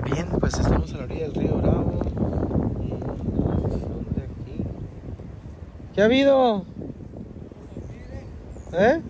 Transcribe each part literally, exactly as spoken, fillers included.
Bien, pues estamos a la orilla del río Bravo. Y son de aquí. ¿Qué ha habido? ¿Eh?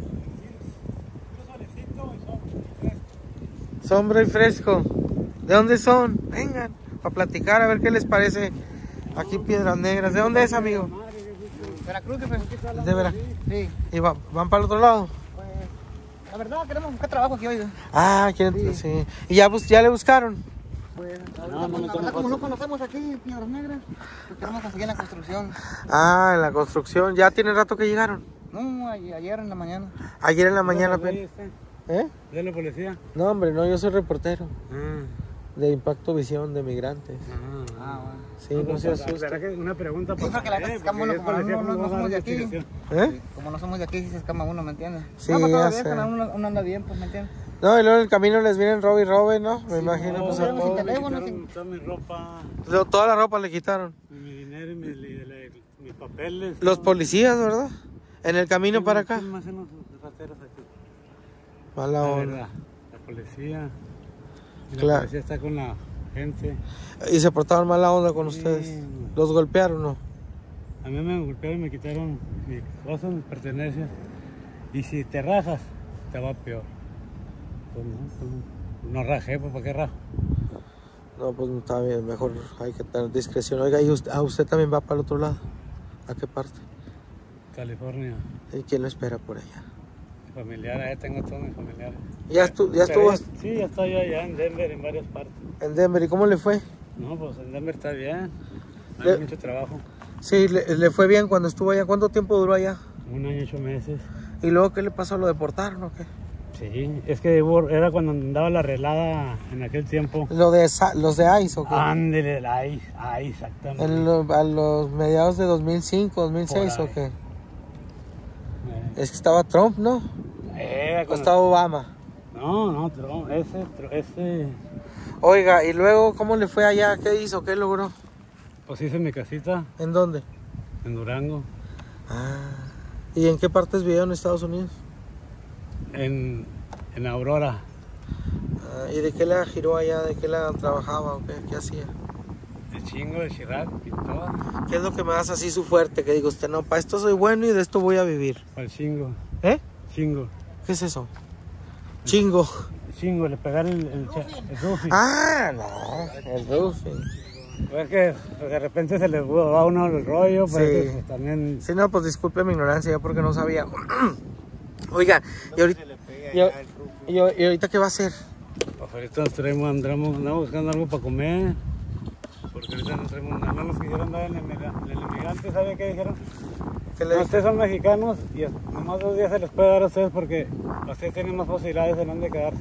Sombra y fresco. ¿De dónde son? Vengan a platicar a ver qué les parece. Aquí Piedras Negras. ¿De dónde es, amigo? Veracruz, jefe. ¿De Veracruz? Sí. ¿Y va, van para el otro lado? Pues, la verdad, queremos buscar trabajo aquí hoy. Ah, quieren, sí. sí. ¿Y ya, bus, ya le buscaron? Pues, no, no, no, como no conocemos aquí Piedras Negras, pues queremos conseguir en la construcción. Ah, en la construcción. ¿Ya tiene rato que llegaron? No, ayer en la mañana. Ayer en la mañana. ¿Eh? ¿De la policía? No, hombre, no, yo soy reportero. Mm. De Impacto Visión de Migrantes. Ah, Ah, bueno. Sí, no, no se asuste. Una pregunta Sí, porque la verdad se escama uno, como no, no, no somos de aquí. ¿Eh? Como no somos de aquí, sí se escama uno, ¿me entiendes? Sí, no, ya ya sé. uno, uno anda bien, pues, ¿me entiendes? No, y luego en el camino les vienen robe y robe, ¿no? Me Sí, imagino, no, pues no, a no, todos. sin teléfono, Me sin... quitaron toda mi ropa, Lo- Toda la ropa le quitaron. mi dinero y mi, y la- mis papeles. Los todo. policías, ¿verdad? En el camino Sí, para ¿quién acá. más hacen los rateros aquí? Mala La onda. verdad, la policía. Y la Claro. policía está con la gente. Y se portaron mala onda con Sí. ustedes. ¿Los golpearon, no? A mí me golpearon y me quitaron mis cosas, mis pertenencias. Y si te rajas, te va peor. Pues no, pues no, no rajé, pues ¿para qué rajo? No, pues no está bien. Mejor hay que tener discreción. Oiga, ¿y usted, ah, usted también va para el otro lado? ¿A qué parte? California, ¿Y quién lo espera por allá? familiar, allá tengo todos mis familiares. ¿Ya, estu ya Pero estuvo ya- Sí, ya estoy allá en Denver, en varias partes. en Denver? ¿Y cómo le fue? No, pues en Denver está bien. Hay Le- mucho trabajo. Sí, le, le fue bien cuando estuvo allá. ¿Cuánto tiempo duró allá? Un año, ocho meses. ¿Y luego qué le pasó? ¿Lo deportaron o qué? Sí, es que hubo- era cuando andaba la relada en aquel tiempo. ¿Lo de Sa- ¿Los de ICE o qué? Ándele, ahí, ahí, exactamente. En lo- ¿A los mediados de dos mil cinco, dos mil seis Por o ahí. qué? Eh, Es que estaba Trump, ¿no? era ¿O cuando- estaba Obama? No, no, Trump, ese, tro- ese, Oiga, ¿y luego cómo le fue allá? ¿Qué hizo? ¿Qué logró? pues hice mi casita ¿En dónde? en Durango, Ah. ¿Y en qué partes vivió en Estados Unidos? en, en Aurora. Ah, ¿y de qué la giró allá? ¿De qué la trabajaba o qué? ¿Qué hacía? De chingo, de Chirac, pintor, ¿Qué es lo que me hace así su fuerte? Que digo, usted no, para esto soy bueno y de esto voy a vivir. para el chingo, ¿Eh? chingo, ¿Qué es eso? Chingo. chingo, le pegar el, el, cha- el roofing. Ah, no, el roofing. Pues que pues, de repente se le va a uno el rollo, pero Sí. es que, pues, también... Sí, no, pues disculpe mi ignorancia, yo porque no sabía. Oigan, y ahorita, y, y- y ahorita qué va a hacer? Pues ahorita nos traemos, andamos, andamos buscando algo para comer. Porque ahorita nos traemos nada más los que quisieron dar en el, emigra- en el emigrante, ¿sabe qué dijeron? ¿Qué No, le ustedes son mexicanos y es- nomás dos días se les puede dar a ustedes porque ustedes tienen más posibilidades de dónde quedarse.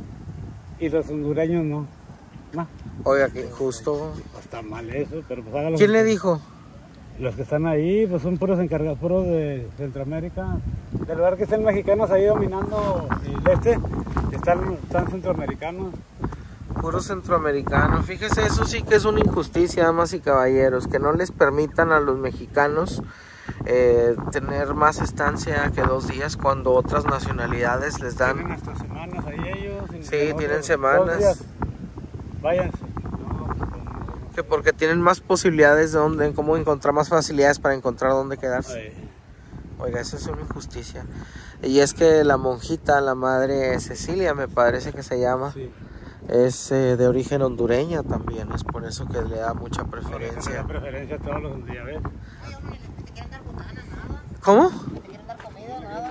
Y los hondureños no. No, Oiga, qué injusto. pues está mal eso, pero pues hágalo. ¿Quién le dijo? Los que están ahí, pues son puros encargados, puros de Centroamérica. Del lugar que estén mexicanos ahí dominando el este, están, están centroamericanos. Puro centroamericano. Fíjese, eso sí que es una injusticia, damas y caballeros, que no les permitan a los mexicanos eh, tener más estancia que dos días cuando otras nacionalidades les Tienen dan. hasta semanas ahí ellos. y Sí, nosotros, tienen dos semanas. días, váyanse. No, pues, no. Que porque tienen más posibilidades de dónde, cómo encontrar más facilidades para encontrar dónde quedarse. Ay, Oiga, eso es una injusticia. Y es que la monjita, la madre Cecilia, me parece que se llama, sí. es eh, de origen hondureña también. Es por eso que le da mucha Por eso le preferencia. da preferencia a todos los días, ¿ves? ¿Te quieren dar botana, nada? ¿Cómo? ¿Te quieren dar comida, nada?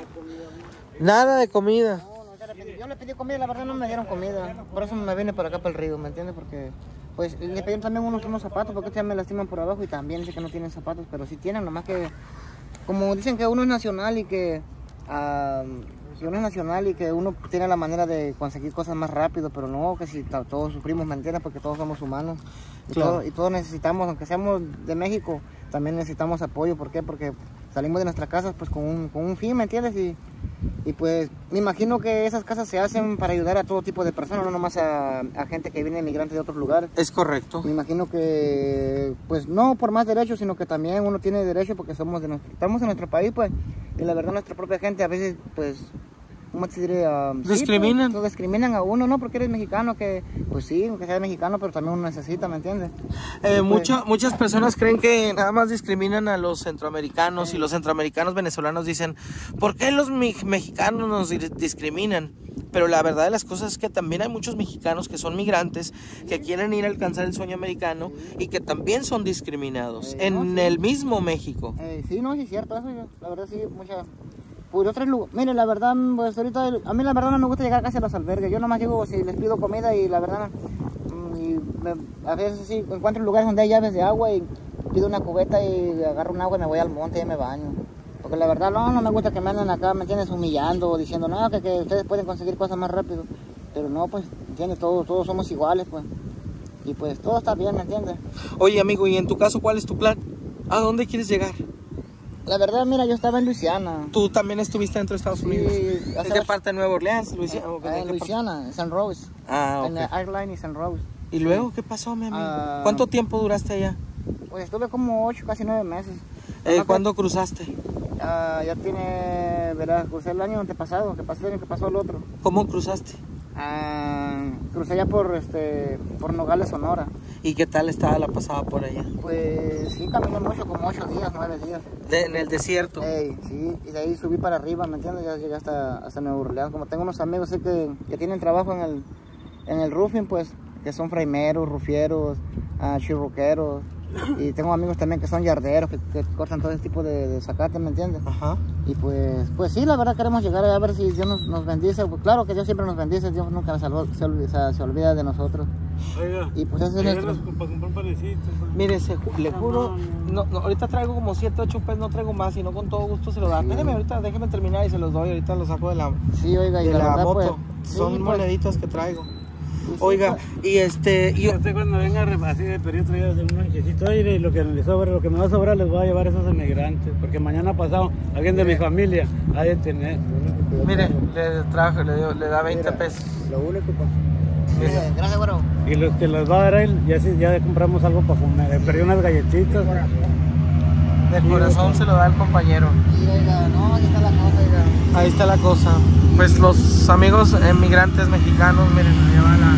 Nada de comida. No, no, de repente- yo le pedí comida, la verdad no me dieron comida. Por eso me vine para acá, para el río, ¿me entiendes? Porque, pues, le pedí también unos, unos zapatos, porque ya me lastiman por abajo y también dice que no tienen zapatos, pero sí tienen, nomás que, como dicen que uno es nacional y que, ah, que uno es nacional y que uno tiene la manera de conseguir cosas más rápido, pero no, que si ta- todos sufrimos, ¿me entiendes? Porque todos somos humanos y, Claro. todo- y todos necesitamos, aunque seamos de México, también necesitamos apoyo. ¿Por qué? Porque salimos de nuestras casas pues con un, con un fin, ¿me entiendes? Y, y pues me imagino que esas casas se hacen para ayudar a todo tipo de personas, no nomás a, a gente que viene inmigrantes de otros lugares. Es correcto. Me imagino que, pues no por más derechos, sino que también uno tiene derecho porque somos de nuestro, estamos en nuestro país, pues, y la verdad nuestra propia gente a veces, pues, ¿cómo te diré? Um, discriminan. Sí, pues, lo discriminan a uno, ¿no? Porque eres mexicano, que pues sí, que seas mexicano, pero también uno necesita, ¿me entiendes? Eh, pues, mucha, muchas personas creen que nada más discriminan a los centroamericanos sí. y los centroamericanos venezolanos dicen, ¿por qué los me mexicanos nos discriminan? Pero la verdad de las cosas es que también hay muchos mexicanos que son migrantes, que quieren ir a alcanzar el sueño americano y que también son discriminados eh, en no, sí. el mismo México. Eh, sí, no, sí es cierto, eso, la verdad sí, mucha... Por otros lugares, mire, la verdad, pues ahorita, a mí la verdad no me gusta llegar casi a los albergues, yo nomás llego si les pido comida y la verdad, y me, a veces sí encuentro lugares donde hay llaves de agua y pido una cubeta y agarro un agua y me voy al monte y me baño. Porque la verdad no, no me gusta que me anden acá, ¿me entiendes? Humillando o diciendo, no, que, que ustedes pueden conseguir cosas más rápido. Pero no, pues, ¿entiendes? Todos, todos somos iguales, pues. Y pues todo está bien, ¿me entiendes? Oye, amigo, y en tu caso, ¿cuál es tu plan? ¿A dónde quieres llegar? La verdad, mira, yo estaba en Luisiana. ¿Tú también estuviste dentro de Estados Unidos? Sí. ¿De qué parte de Nueva Orleans, Luisiana? Ah, en Luisiana, en San Rose. Ah, ok. En Airline y San Rose. ¿Y luego qué pasó, mi amigo? Ah, ¿Cuánto tiempo duraste allá? Pues estuve como ocho, casi nueve meses. Eh, ¿Cuándo cruzaste? Uh, ya tiene, verás, crucé el año antepasado, que pasó el año que pasó el otro. ¿Cómo cruzaste? Uh, crucé ya por, este, por Nogales, Sonora. ¿Y qué tal estaba la pasada por allá? Pues sí, caminé mucho, como ocho días, nueve días. De, ¿En el desierto? Hey, sí, y de ahí subí para arriba, ¿me entiendes? Ya llegué hasta, hasta Nueva Orleans. Como tengo unos amigos sé que, que tienen trabajo en el, en el roofing, pues, que son fraimeros, rufieros, uh, chirroqueros. Y tengo amigos también que son yarderos, que, que cortan todo ese tipo de, de zacate, ¿me entiendes? Ajá. Y pues, pues sí, la verdad queremos llegar a ver si Dios nos, nos bendice. Pues claro que Dios siempre nos bendice, Dios nunca se, olvida, se, olvida, se olvida de nosotros. Oiga, y pues ese es nuestro... para comprar panecitos. Mire, se, le juro, no, no, ahorita traigo como siete, ocho pesos, no traigo más, y no con todo gusto se lo da. Sí. Déjeme ahorita, déjeme terminar y se los doy, ahorita los saco de la, sí, oiga, y de la, la verdad, moto. Pues, son sí, moneditas pues, que traigo. Sí, Oiga, sí, y este... Y... Usted cuando venga así de periodo traído de un manchecito y lo que les sobra, lo que me va a sobrar les voy a llevar a esos emigrantes, porque mañana pasado alguien de mi familia ha de tener. Mire, le trajo, le, dio, le da veinte Mira, pesos. Lo único, pa. Mira, gracias, güero. Y los que les va a dar a él, ya, ya compramos algo para comer, perdí unas galletitas. De corazón se lo da el compañero. Sí, oiga, no, ahí está la cosa, oiga. Ahí está la cosa. Pues los amigos emigrantes mexicanos, miren, me llevan la...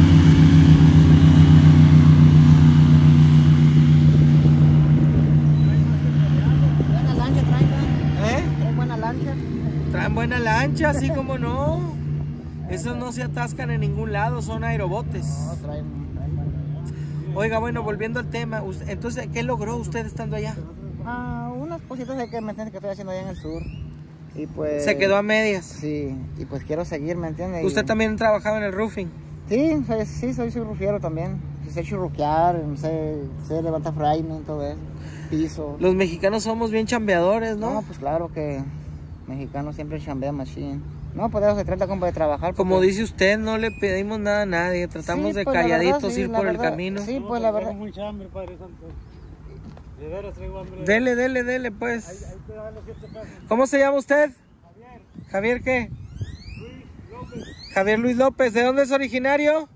Buena lancha traen, ¿eh? Traen buena lancha. Traen buena lancha, así como no. Esos no se atascan en ningún lado, son aerobotes. No, traen, traen buena. Oiga, bueno, volviendo al tema, entonces, ¿qué logró usted estando allá? Ah, unas cositas de que me entiendes que estoy haciendo allá en el sur. Y pues... ¿Se quedó a medias? Sí, y pues quiero seguir, ¿me entiendes? ¿Usted y... también trabajaba en el roofing? Sí, soy, sí, soy, soy rufiero también. Sé churruquear, sé, sé levantar framing, todo eso, piso. Los mexicanos somos bien chambeadores, ¿no? No, pues claro que mexicanos siempre chambean machine. No, pues de eso se trata como de trabajar. Porque... Como dice usted, no le pedimos nada a nadie, tratamos sí, de pues, calladitos verdad, sí, ir por verdad, el camino. Sí, pues la verdad. Mucha hambre, Padre Santo. De veras traigo hambre. Dele, dele, dele, pues. Ahí, ahí te dan los siete pesos. ¿Cómo se llama usted? Javier. ¿Javier qué? Luis López. Javier Luis López. ¿De dónde es originario?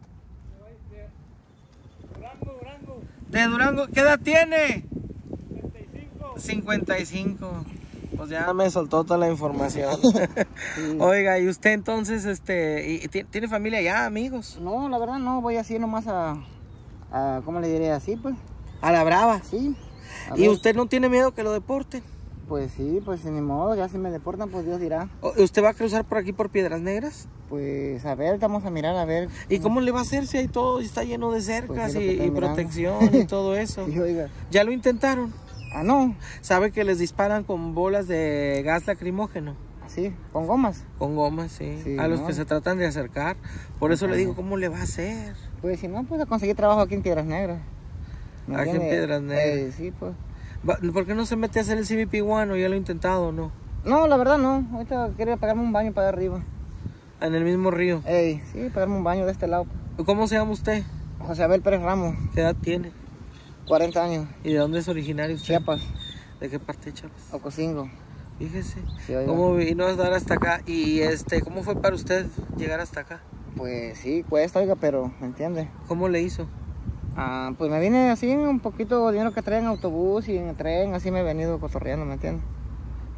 De Durango, Durango. De Durango. ¿Qué edad tiene? cincuenta y cinco. cincuenta y cinco. Pues ya me soltó toda la información. Sí. Oiga, ¿y usted entonces, este, y, y, tiene familia ya, amigos? No, la verdad no, voy así nomás a, a ¿cómo le diré? Así, pues. ¿A la brava? Sí. ¿Y ver. usted no tiene miedo que lo deporten? Pues sí, pues ni modo, ya si me deportan, pues Dios dirá. ¿Usted va a cruzar por aquí por Piedras Negras? Pues a ver, vamos a mirar, a ver. ¿Y cómo le va a hacer si hay todo, está lleno de cercas pues sí, y, y protección y todo eso? Sí, oiga. ¿Ya lo intentaron? Ah, no. ¿Sabe que les disparan con bolas de gas lacrimógeno? Sí, con gomas. Con gomas, sí. sí a los no. que se tratan de acercar. Por eso Ajá. le digo, ¿cómo le va a hacer? Pues si no, pues a conseguir trabajo aquí en Piedras Negras. Aquí en Piedras Negras. Eh, sí, pues. ¿Por qué no se mete a hacer el C B P uno? ¿Ya lo he intentado o no? No, la verdad no. Ahorita quería pagarme un baño para arriba. ¿En el mismo río? Ey, sí, pagarme un baño de este lado. ¿Cómo se llama usted? José Abel Pérez Ramos. ¿Qué edad tiene? cuarenta años. ¿Y de dónde es originario usted? Chiapas. ¿De qué parte de Chiapas? Ocosingo. Fíjese. Sí, ¿Cómo vino a dar hasta acá? ¿Y este, cómo fue para usted llegar hasta acá? Pues sí, cuesta, oiga, pero ¿me entiende? ¿Cómo le hizo? Ah, pues me vine así, un poquito de dinero que traen en autobús y en tren, así me he venido cotorreando, ¿me entiendes?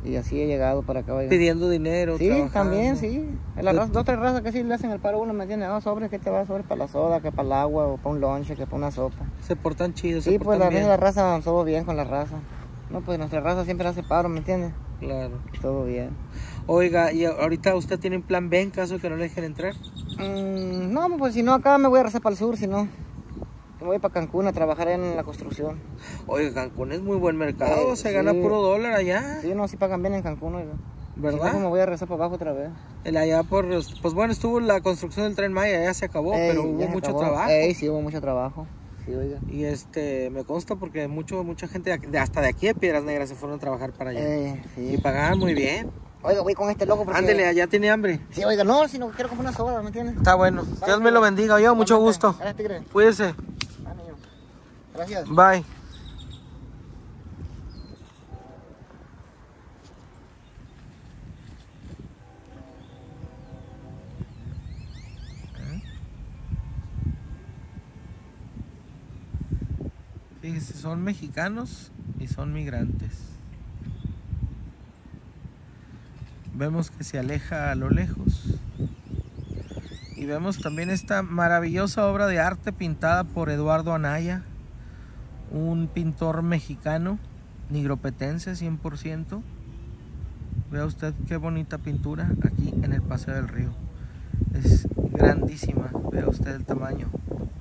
Y así he llegado para acá. Oiga. Pidiendo dinero, Sí, trabajando. también, sí. La raza, dos, tres razas que sí le hacen el paro a uno, ¿me entiendes? No, sobre, ¿qué te va a sobre para la soda, que para el agua, o para un lonche, que para una sopa? Se portan chidos, Sí, se pues portan la bien. vez la raza, todo bien con la raza. No, pues nuestra raza siempre hace paro, ¿me entiendes? Claro. Todo bien. Oiga, ¿y ahorita usted tiene un plan B en caso de que no le dejen entrar? Mm, no, pues si no, acá me voy a rezar para el sur, si no. Me voy para Cancún a trabajar en la construcción. Oiga, Cancún es muy buen mercado, Eh, se sí. gana puro dólar allá. Sí, no, sí pagan bien en Cancún, oiga. ¿Verdad? Si no, me voy a rezar para abajo otra vez. El allá por, pues bueno, estuvo la construcción del Tren Maya, ya se acabó, Ey, pero ya hubo se mucho acabó. trabajo. Ey, sí, hubo mucho trabajo. Sí, oiga. Y este, me consta porque mucho, mucha gente de, aquí- de- hasta de aquí de Piedras Negras se fueron a trabajar para allá. Eh, Y sí. pagaban muy bien. Oiga, voy con este loco porque... Ándele, allá tiene hambre. Sí, oiga, no, si no quiero comer una soda, ¿me entiendes? Está bueno. Dios me lo bendiga, yo, mucho Igualmente. gusto. Gracias, tigre. Cuídese. Ah, niño. Gracias. Bye. Fíjese, son mexicanos y son migrantes. Vemos que se aleja a lo lejos. Y vemos también esta maravillosa obra de arte pintada por Eduardo Anaya, un pintor mexicano, nigropetense cien por ciento. Vea usted qué bonita pintura aquí en el Paseo del Río. Es grandísima, vea usted el tamaño.